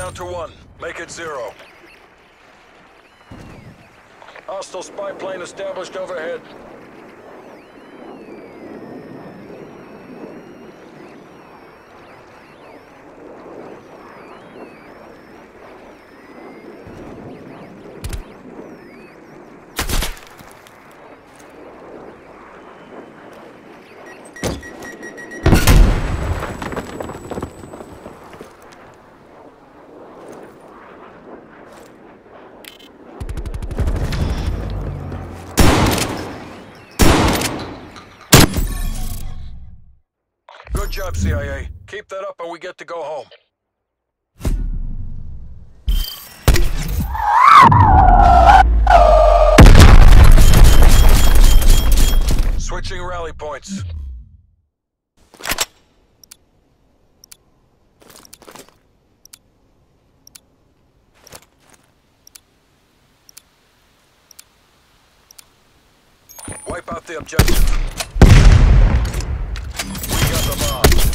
down to 1. Make it 0. Hostile spy plane established overhead. Good job, CIA. Keep that up and we get to go home. Switching rally points. Wipe out the objective. We got the bomb.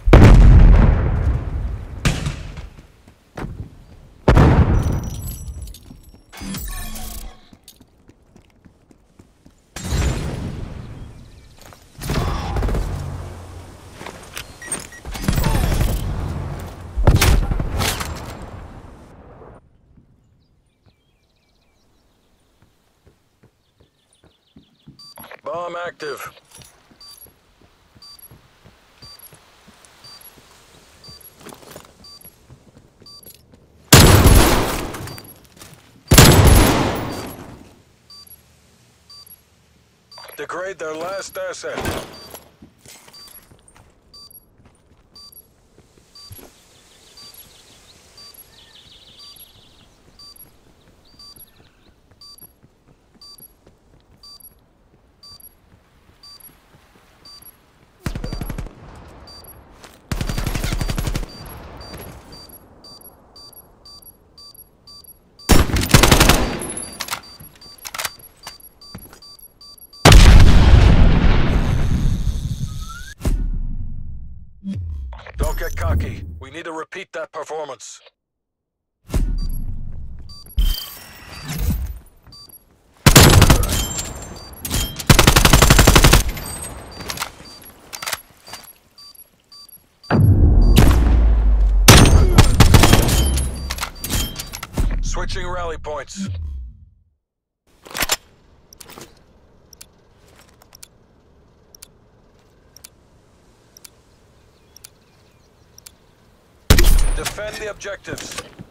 Bomb active. Degrade their last asset. Don't get cocky. We need to repeat that performance. Switching rally points. Defend the objectives.